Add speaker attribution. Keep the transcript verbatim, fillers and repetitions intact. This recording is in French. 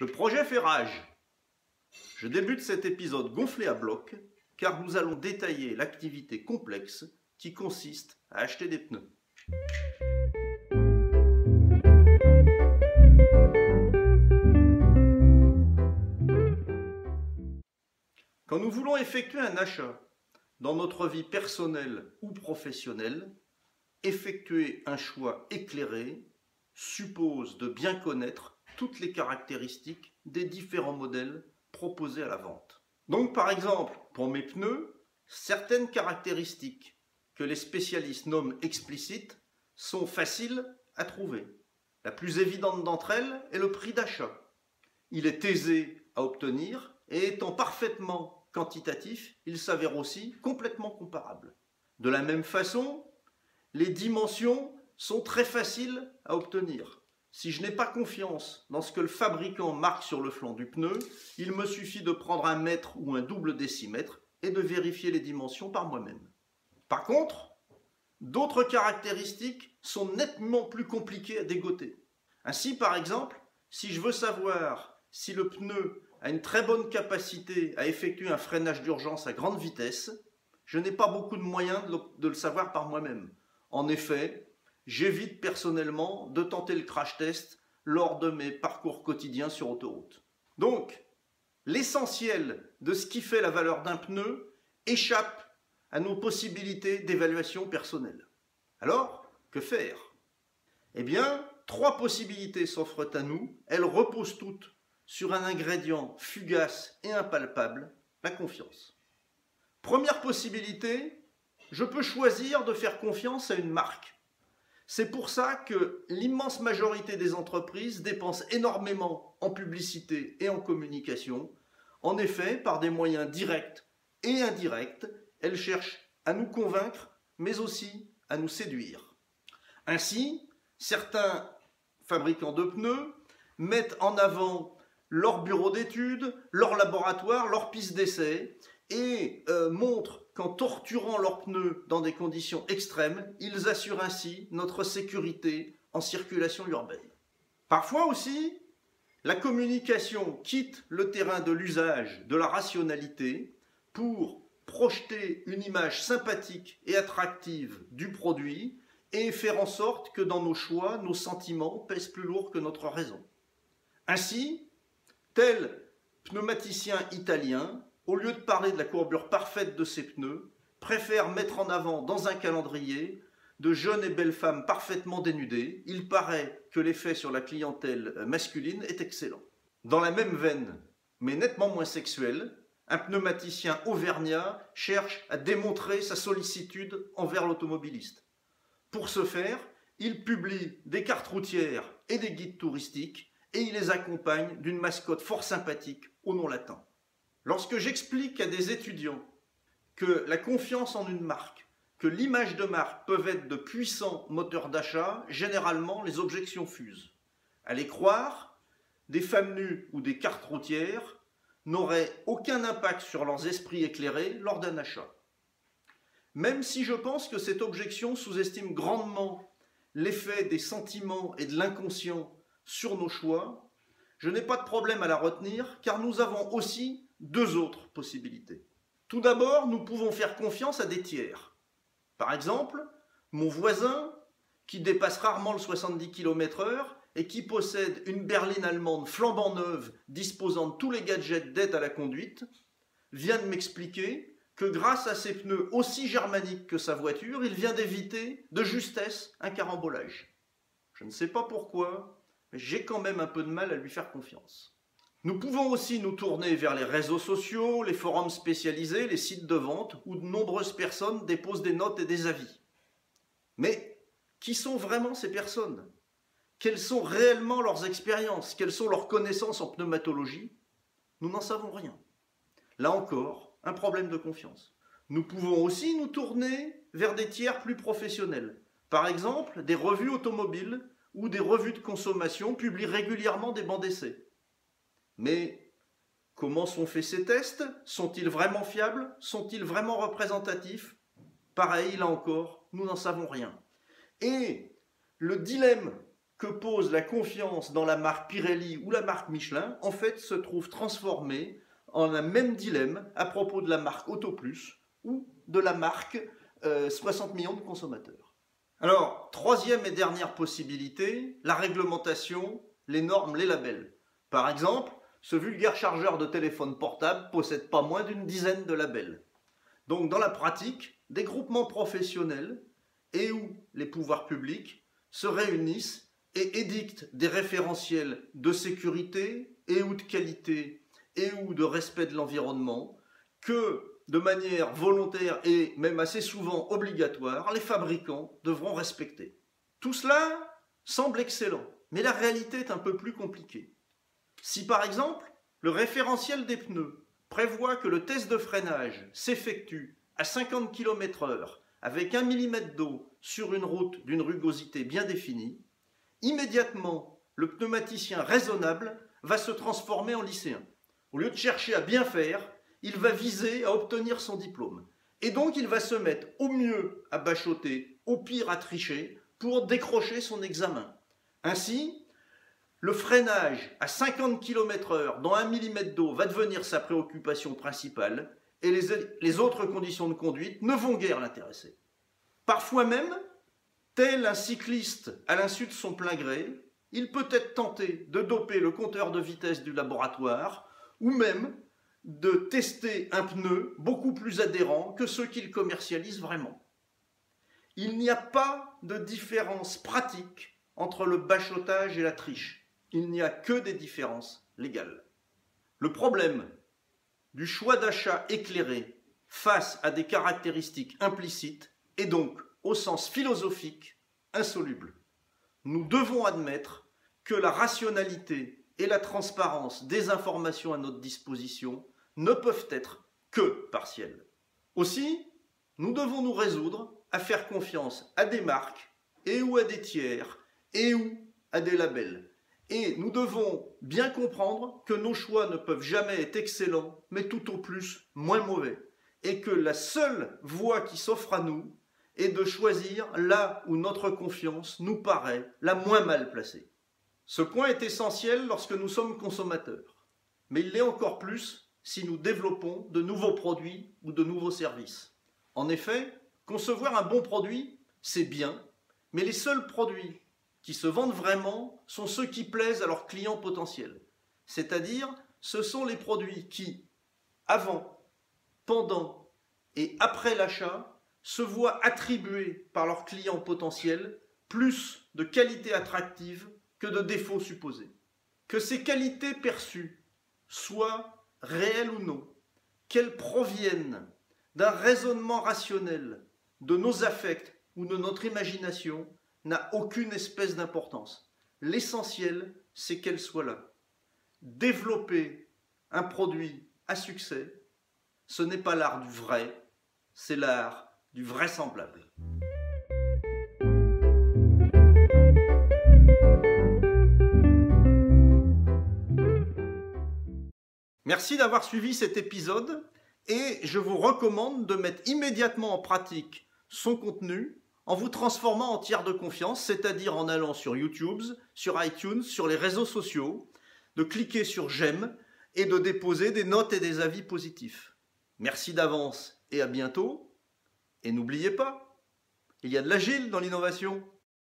Speaker 1: Le projet fait rage. Je débute cet épisode gonflé à bloc car nous allons détailler l'activité complexe qui consiste à acheter des pneus. Quand nous voulons effectuer un achat dans notre vie personnelle ou professionnelle, effectuer un choix éclairé suppose de bien connaître toutes les caractéristiques des différents modèles proposés à la vente. Donc par exemple, pour mes pneus, certaines caractéristiques que les spécialistes nomment explicites sont faciles à trouver. La plus évidente d'entre elles est le prix d'achat. Il est aisé à obtenir et étant parfaitement quantitatif, il s'avère aussi complètement comparable. De la même façon, les dimensions sont très faciles à obtenir. Si je n'ai pas confiance dans ce que le fabricant marque sur le flanc du pneu, il me suffit de prendre un mètre ou un double décimètre et de vérifier les dimensions par moi-même. Par contre, d'autres caractéristiques sont nettement plus compliquées à dégoter. Ainsi, par exemple, si je veux savoir si le pneu a une très bonne capacité à effectuer un freinage d'urgence à grande vitesse, je n'ai pas beaucoup de moyens de le savoir par moi-même. En effet, j'évite personnellement de tenter le crash test lors de mes parcours quotidiens sur autoroute. Donc, l'essentiel de ce qui fait la valeur d'un pneu échappe à nos possibilités d'évaluation personnelle. Alors, que faire? Eh bien, trois possibilités s'offrent à nous. Elles reposent toutes sur un ingrédient fugace et impalpable, la confiance. Première possibilité, je peux choisir de faire confiance à une marque. C'est pour ça que l'immense majorité des entreprises dépensent énormément en publicité et en communication. En effet, par des moyens directs et indirects, elles cherchent à nous convaincre, mais aussi à nous séduire. Ainsi, certains fabricants de pneus mettent en avant leur bureau d'études, leur laboratoire, leur piste d'essai et euh, montrent qu'en torturant leurs pneus dans des conditions extrêmes, ils assurent ainsi notre sécurité en circulation urbaine. Parfois aussi, la communication quitte le terrain de l'usage, de la rationalité, pour projeter une image sympathique et attractive du produit et faire en sorte que dans nos choix, nos sentiments pèsent plus lourd que notre raison. Ainsi, tel pneumaticien italien, au lieu de parler de la courbure parfaite de ses pneus, préfère mettre en avant dans un calendrier de jeunes et belles femmes parfaitement dénudées. Il paraît que l'effet sur la clientèle masculine est excellent. Dans la même veine, mais nettement moins sexuelle, un pneumaticien auvergnat cherche à démontrer sa sollicitude envers l'automobiliste. Pour ce faire, il publie des cartes routières et des guides touristiques et il les accompagne d'une mascotte fort sympathique au nom latin. Lorsque j'explique à des étudiants que la confiance en une marque, que l'image de marque peuvent être de puissants moteurs d'achat, généralement les objections fusent. À les croire, des femmes nues ou des cartes routières n'auraient aucun impact sur leurs esprits éclairés lors d'un achat. Même si je pense que cette objection sous-estime grandement l'effet des sentiments et de l'inconscient sur nos choix, je n'ai pas de problème à la retenir car nous avons aussi deux autres possibilités. Tout d'abord, nous pouvons faire confiance à des tiers. Par exemple, mon voisin, qui dépasse rarement le soixante-dix kilomètres heure et qui possède une berline allemande flambant neuve disposant de tous les gadgets d'aide à la conduite, vient de m'expliquer que grâce à ses pneus aussi germaniques que sa voiture, il vient d'éviter de justesse un carambolage. Je ne sais pas pourquoi, mais j'ai quand même un peu de mal à lui faire confiance. Nous pouvons aussi nous tourner vers les réseaux sociaux, les forums spécialisés, les sites de vente où de nombreuses personnes déposent des notes et des avis. Mais qui sont vraiment ces personnes? Quelles sont réellement leurs expériences? Quelles sont leurs connaissances en pneumatologie? Nous n'en savons rien. Là encore, un problème de confiance. Nous pouvons aussi nous tourner vers des tiers plus professionnels. Par exemple, des revues automobiles ou des revues de consommation publient régulièrement des bancs d'essai. Mais comment sont faits ces tests? Sont-ils vraiment fiables? Sont-ils vraiment représentatifs? Pareil, là encore, nous n'en savons rien. Et le dilemme que pose la confiance dans la marque Pirelli ou la marque Michelin, en fait, se trouve transformée en un même dilemme à propos de la marque Autoplus ou de la marque euh, soixante millions de consommateurs. Alors, troisième et dernière possibilité, la réglementation, les normes, les labels. Par exemple, ce vulgaire chargeur de téléphone portable possède pas moins d'une dizaine de labels. Donc, dans la pratique, des groupements professionnels et ou les pouvoirs publics se réunissent et édictent des référentiels de sécurité et ou de qualité et ou de respect de l'environnement que, de manière volontaire et même assez souvent obligatoire, les fabricants devront respecter. Tout cela semble excellent, mais la réalité est un peu plus compliquée. Si par exemple, le référentiel des pneus prévoit que le test de freinage s'effectue à cinquante kilomètres heure avec un millimètre d'eau sur une route d'une rugosité bien définie, immédiatement, le pneumaticien raisonnable va se transformer en lycéen. Au lieu de chercher à bien faire, il va viser à obtenir son diplôme. Et donc, il va se mettre au mieux à bachoter, au pire à tricher, pour décrocher son examen. Ainsi, le freinage à cinquante kilomètres heure dans un millimètre d'eau va devenir sa préoccupation principale et les, les autres conditions de conduite ne vont guère l'intéresser. Parfois même, tel un cycliste à l'insu de son plein gré, il peut être tenté de doper le compteur de vitesse du laboratoire ou même de tester un pneu beaucoup plus adhérent que ceux qu'il commercialise vraiment. Il n'y a pas de différence pratique entre le bachotage et la triche. Il n'y a que des différences légales. Le problème du choix d'achat éclairé face à des caractéristiques implicites est donc, au sens philosophique, insoluble. Nous devons admettre que la rationalité et la transparence des informations à notre disposition ne peuvent être que partielles. Aussi, nous devons nous résoudre à faire confiance à des marques et ou à des tiers et ou à des labels. Et nous devons bien comprendre que nos choix ne peuvent jamais être excellents, mais tout au plus moins mauvais. Et que la seule voie qui s'offre à nous est de choisir là où notre confiance nous paraît la moins mal placée. Ce point est essentiel lorsque nous sommes consommateurs, mais il l'est encore plus si nous développons de nouveaux produits ou de nouveaux services. En effet, concevoir un bon produit, c'est bien, mais les seuls produits qui se vendent vraiment sont ceux qui plaisent à leurs clients potentiels. C'est-à-dire, ce sont les produits qui, avant, pendant et après l'achat, se voient attribuer par leurs clients potentiels plus de qualités attractives que de défauts supposés. Que ces qualités perçues soient réelles ou non, qu'elles proviennent d'un raisonnement rationnel, de nos affects ou de notre imagination, n'a aucune espèce d'importance. L'essentiel, c'est qu'elle soit là. Développer un produit à succès, ce n'est pas l'art du vrai, c'est l'art du vraisemblable. Merci d'avoir suivi cet épisode et je vous recommande de mettre immédiatement en pratique son contenu en vous transformant en tiers de confiance, c'est-à-dire en allant sur YouTube, sur iTunes, sur les réseaux sociaux, de cliquer sur j'aime et de déposer des notes et des avis positifs. Merci d'avance et à bientôt. Et n'oubliez pas, il y a de l'agile dans l'innovation.